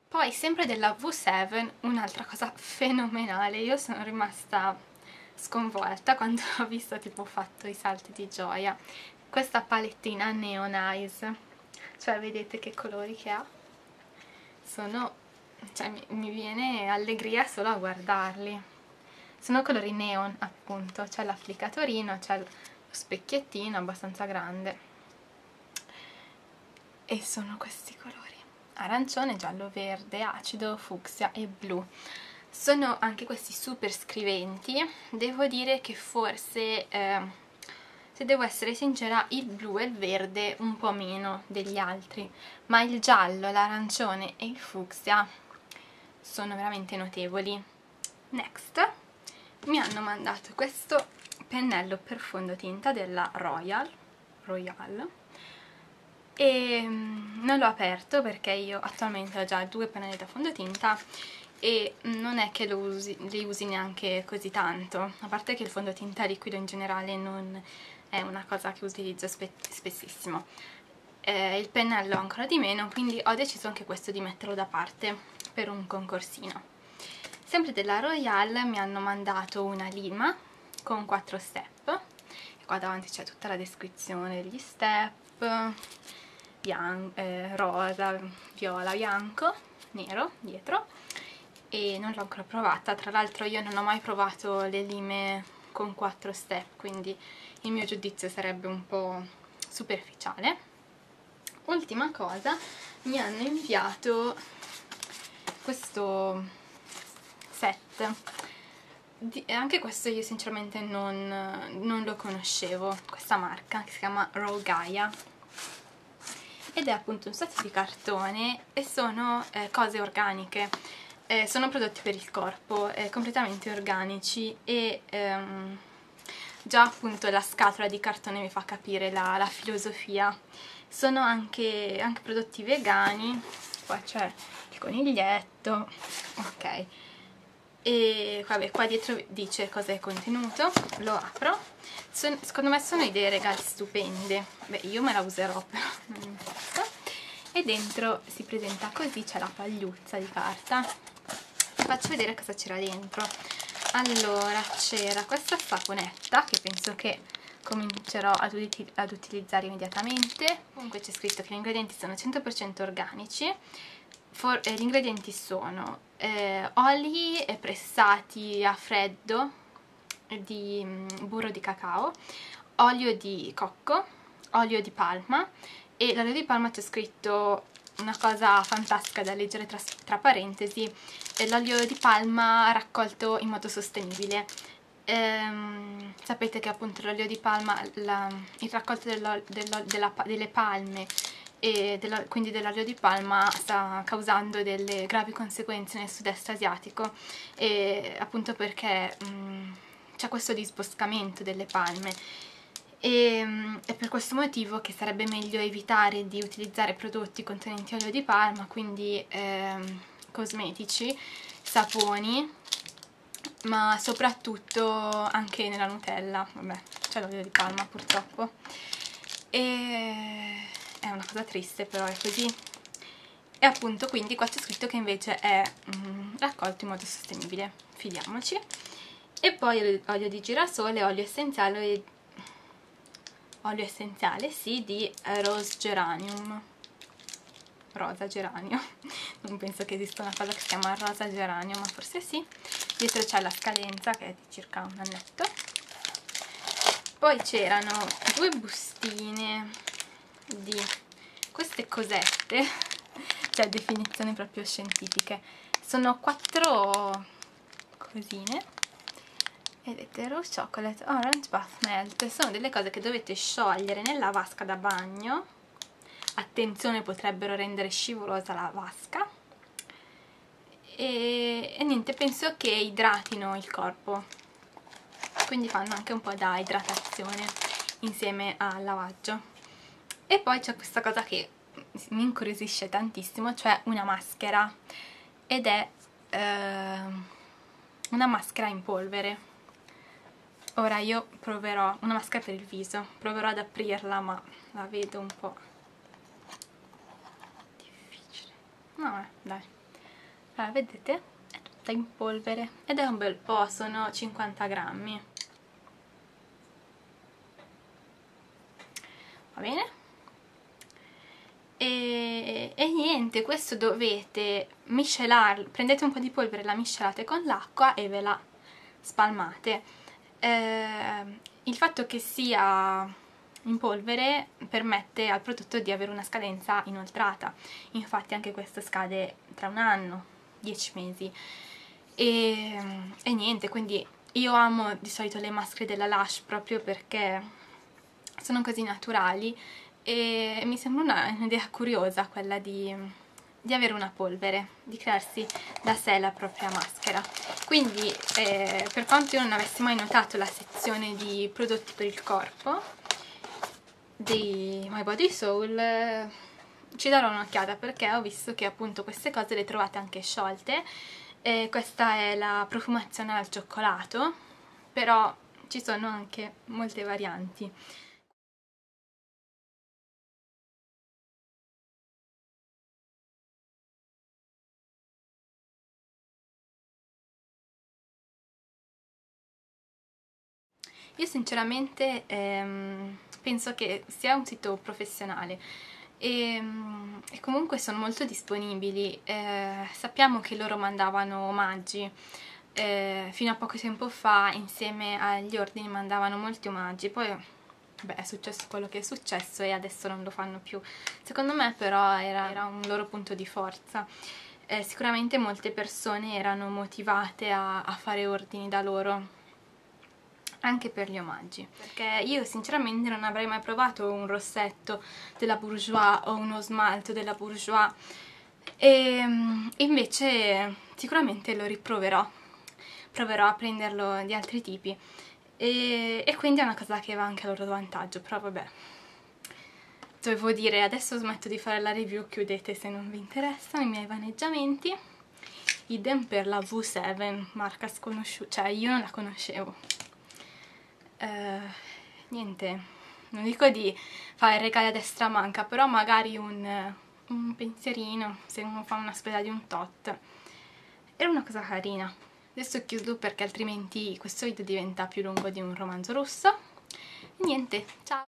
Poi sempre della V7, un'altra cosa fenomenale, io sono rimasta sconvolta quando ho visto, tipo, ho fatto i salti di gioia. Questa palettina Neon Eyes, cioè vedete che colori che ha? Sono, cioè mi viene allegria solo a guardarli. Sono colori neon, appunto, c'è l'applicatorino, c'è lo specchiettino abbastanza grande e sono questi colori: arancione, giallo, verde, acido, fucsia e blu. Sono anche questi super scriventi. Devo dire che forse, se devo essere sincera, il blu e il verde un po' meno degli altri, ma il giallo, l'arancione e il fucsia sono veramente notevoli. Next, mi hanno mandato questo pennello per fondotinta della Royal, e non l'ho aperto perché io attualmente ho già 2 pennelli da fondotinta e non è che li usi neanche così tanto, a parte che il fondotinta liquido in generale non è una cosa che utilizzo spessissimo. Il pennello ancora di meno, quindi ho deciso anche questo di metterlo da parte per un concorsino. Sempre della Royal mi hanno mandato una lima con 4 step, e qua davanti c'è tutta la descrizione degli step: rosa, viola, bianco, nero dietro, e non l'ho ancora provata. Tra l'altro io non ho mai provato le lime con 4 step, quindi il mio giudizio sarebbe un po' superficiale. Ultima cosa, mi hanno inviato questo set. Anche questo io sinceramente non lo conoscevo, questa marca, che si chiama Raw Gaia, ed è appunto un set di cartone e sono cose organiche, sono prodotti per il corpo, completamente organici, e già appunto la scatola di cartone mi fa capire la filosofia. Sono anche prodotti vegani, qua c'è il coniglietto, ok, e vabbè, qua dietro dice cosa è contenuto. Lo apro. Secondo me sono idee regali stupende. Beh, io me la userò, però non importa. E dentro si presenta così, c'è la pagliuzza di carta. Vi faccio vedere cosa c'era dentro. Allora, c'era questa saponetta che penso che comincerò ad utilizzare immediatamente. Comunque c'è scritto che gli ingredienti sono 100% organici. Gli ingredienti sono oli pressati a freddo di burro di cacao, olio di cocco, olio di palma, e l'olio di palma c'è scritto una cosa fantastica da leggere tra parentesi: l'olio di palma raccolto in modo sostenibile. Sapete che appunto l'olio di palma, il raccolto delle palme e quindi dell'olio di palma sta causando delle gravi conseguenze nel sud-est asiatico, e appunto perché c'è questo disboscamento delle palme, e è per questo motivo che sarebbe meglio evitare di utilizzare prodotti contenenti olio di palma, quindi cosmetici, saponi, ma soprattutto anche nella Nutella, vabbè, c'è l'olio di palma purtroppo, e è una cosa triste, però è così. E appunto, quindi qua c'è scritto che invece è raccolto in modo sostenibile, fidiamoci. E poi olio di girasole, olio essenziale, sì, di Rose Geranium, rosa geranio. Non penso che esista una cosa che si chiama rosa geranio, ma forse sì. Dietro c'è la scadenza che è di circa un annetto. Poi c'erano 2 bustine di queste cosette, cioè definizioni proprio scientifiche. Sono 4 cosine. Vedete, Rose Chocolate Orange Bath Melt. Sono delle cose che dovete sciogliere nella vasca da bagno. Attenzione, potrebbero rendere scivolosa la vasca. E niente, penso che idratino il corpo, quindi fanno anche un po' da idratazione insieme al lavaggio. E poi c'è questa cosa che mi incuriosisce tantissimo, cioè una maschera, ed è una maschera in polvere. Ora io proverò, una maschera per il viso, proverò ad aprirla, ma la vedo un po' difficile. No, dai. vedete? È tutta in polvere ed è un bel po', sono 50 grammi. Va bene? E niente, questo dovete miscelarlo, prendete un po' di polvere, la miscelate con l'acqua e ve la spalmate. Il fatto che sia in polvere permette al prodotto di avere una scadenza inoltrata, infatti anche questo scade tra un anno, 10 mesi. E niente, quindi io amo di solito le maschere della Lush proprio perché sono così naturali e mi sembra un'idea curiosa quella di avere una polvere, di crearsi da sé la propria maschera. Quindi per quanto io non avessi mai notato la sezione di prodotti per il corpo di My Body Soul, ci darò un'occhiata perché ho visto che appunto queste cose le trovate anche sciolte. Questa è la profumazione al cioccolato, però ci sono anche molte varianti. Io sinceramente penso che sia un sito professionale e comunque sono molto disponibili. Sappiamo che loro mandavano omaggi, fino a poco tempo fa insieme agli ordini mandavano molti omaggi, poi beh, è successo quello che è successo e adesso non lo fanno più. Secondo me però era un loro punto di forza. Sicuramente molte persone erano motivate a fare ordini da loro anche per gli omaggi, perché io sinceramente non avrei mai provato un rossetto della Bourjois o uno smalto della Bourjois e invece sicuramente lo riproverò, proverò a prenderlo di altri tipi e quindi è una cosa che va anche a loro vantaggio, però vabbè, dovevo dire adesso smetto di fare la review, chiudete se non vi interessano i miei vaneggiamenti. Idem per la V7, marca sconosciuta, cioè io non la conoscevo. Niente, non dico di fare regali a destra manca, però magari un pensierino se uno fa una spesa di un tot era una cosa carina. Adesso chiudo perché altrimenti questo video diventa più lungo di un romanzo russo. Niente, ciao!